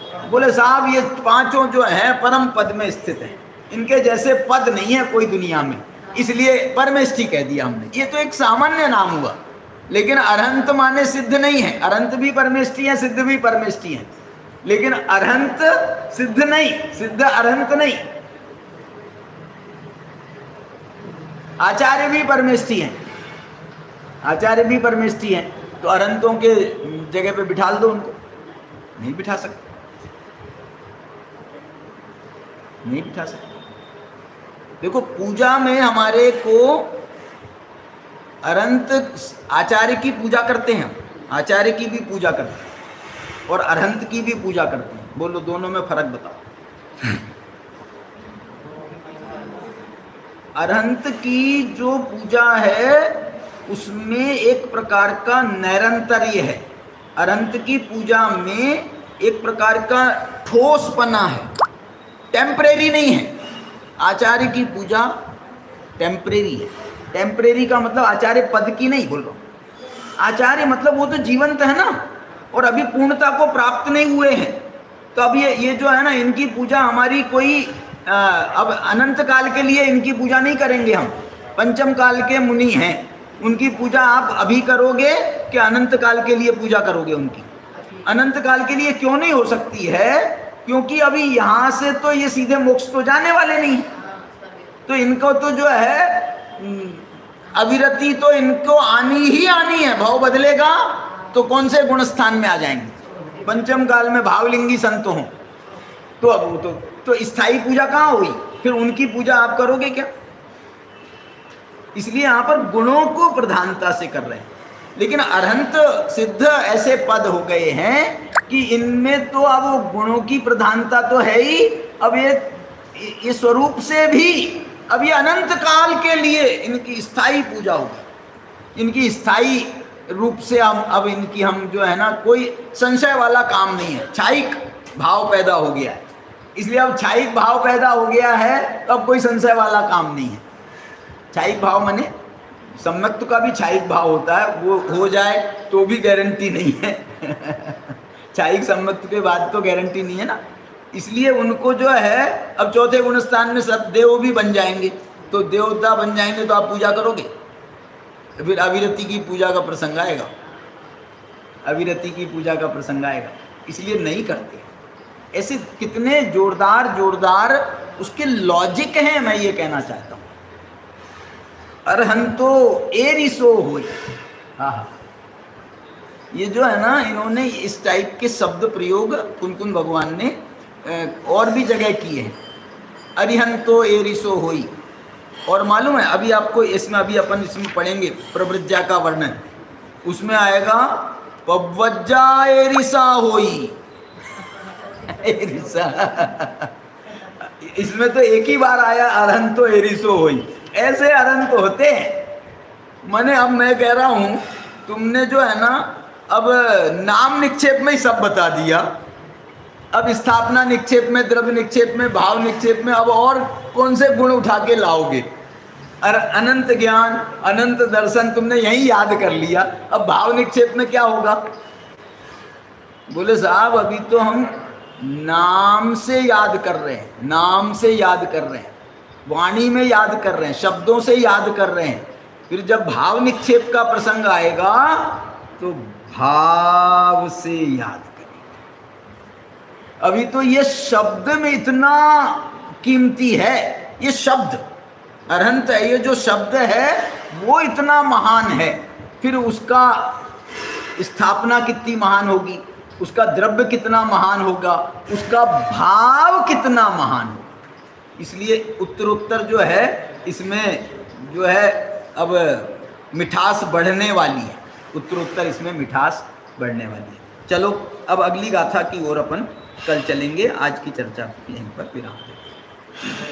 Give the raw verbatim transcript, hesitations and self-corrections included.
बोले साहब ये पांचों जो हैं परम पद में स्थित हैं, इनके जैसे पद नहीं है कोई दुनिया में, इसलिए परमेष्ठी कह दिया हमने। ये तो एक सामान्य नाम हुआ, लेकिन अरहंत माने सिद्ध नहीं है। अरहंत भी परमेष्ठी है, सिद्ध भी परमेष्ठी है, लेकिन अरहंत सिद्ध नहीं, सिद्ध अरहंत नहीं। आचार्य भी परमेष्ठी हैं, आचार्य भी परमेष्ठी हैं, तो अरहंतों के जगह पे बिठा दो उनको, नहीं बिठा सकते, नहीं बिठा सकते। देखो पूजा में हमारे को अरहंत आचार्य की पूजा करते हैं, आचार्य की भी पूजा करते हैं और अरहंत की भी पूजा करते हैं। बोलो दोनों में फर्क बताओ। अरहंत की जो पूजा है उसमें एक प्रकार का नैरंतर्य है, अरहंत की पूजा में एक प्रकार का ठोसपना है, टेम्परेरी नहीं है। आचार्य की पूजा टेम्परेरी है। टेम्परेरी का मतलब आचार्य पद की नहीं बोल रहा हूँ, आचार्य मतलब वो तो जीवंत है ना, और अभी पूर्णता को प्राप्त नहीं हुए हैं। तो अब ये ये जो है ना, इनकी पूजा हमारी कोई आ, अब अनंत काल के लिए इनकी पूजा नहीं करेंगे हम। पंचम काल के मुनि हैं, उनकी पूजा आप अभी करोगे कि अनंत काल के लिए पूजा करोगे उनकी? अनंत काल के लिए क्यों नहीं हो सकती है? क्योंकि अभी यहाँ से तो ये सीधे मोक्ष तो जाने वाले नहीं, तो इनको तो जो है अविरति तो इनको आनी ही आनी है। भाव बदलेगा तो कौन से गुण स्थान में आ जाएंगे? पंचम काल में भावलिंगी संत हों तो अब वो तो तो स्थायी पूजा कहाँ हुई? फिर उनकी पूजा आप करोगे क्या? इसलिए यहाँ पर गुणों को प्रधानता से कर रहे हैं। लेकिन अरहंत सिद्ध ऐसे पद हो गए हैं कि इनमें तो अब वो गुणों की प्रधानता तो है ही, अब ये ये स्वरूप से भी अब ये अनंत काल के लिए इनकी स्थायी पूजा होगी। इनकी स्थायी रूप से हम अब इनकी हम जो है ना, कोई संशय वाला काम नहीं है। छायिक भाव पैदा हो गया है, इसलिए अब छायिक भाव पैदा हो गया है तो अब कोई संशय वाला काम नहीं है। छायिक भाव माने सम्यक्त का भी छायिक भाव होता है, वो हो जाए तो भी गारंटी नहीं है। छायिक सम्यक्त के बाद तो गारंटी नहीं है ना। इसलिए उनको जो है अब चौथे गुण स्थान में सब देव भी बन जाएंगे, तो देवता बन जाएंगे तो आप पूजा करोगे? फिर अविरति की पूजा का प्रसंग आएगा, अविरति की पूजा का प्रसंग आएगा, इसलिए नहीं करते। ऐसे कितने जोरदार जोरदार उसके लॉजिक हैं, मैं ये कहना चाहता हूँ। अरहंतो एरिसो होई, हाँ हाँ, ये जो है ना, इन्होंने इस टाइप के शब्द प्रयोग कुन-कुन भगवान ने और भी जगह किए हैं। अरिहंतो एरिसो होई, और मालूम है अभी आपको इसमें, अभी अपन इसमें पढ़ेंगे प्रवृज्जा का वर्णन, उसमें आएगा पवज्जा एरिसा होई। एरिसा इसमें तो एक ही बार आया अरहंतो एरिसो होई। ऐसे अरहंत होते हैं। मैंने अब मैं कह रहा हूं, तुमने जो है ना अब नाम निक्षेप में ही सब बता दिया, अब स्थापना निक्षेप में, द्रव्य निक्षेप में, भाव निक्षेप में अब और कौन से गुण उठा के लाओगे? और अनंत ज्ञान, अनंत दर्शन तुमने यही याद कर लिया, अब भाव निक्षेप में क्या होगा? बोले साहब अभी तो हम नाम से याद कर रहे हैं, नाम से याद कर रहे हैं, वाणी में याद कर रहे हैं, शब्दों से याद कर रहे हैं। फिर जब भाव निक्षेप का प्रसंग आएगा तो भाव से याद करेंगे। अभी तो ये शब्द में इतना कीमती है, ये शब्द अरहंत है, ये जो शब्द है वो इतना महान है, फिर उसका स्थापना कितनी महान होगी, उसका द्रव्य कितना महान होगा, उसका भाव कितना महान होगा। इसलिए उत्तरोत्तर जो है इसमें जो है अब मिठास बढ़ने वाली है, उत्तरोत्तर इसमें मिठास बढ़ने वाली है। चलो अब अगली गाथा की ओर अपन कल चलेंगे, आज की चर्चा यहीं पर विराम देते हैं।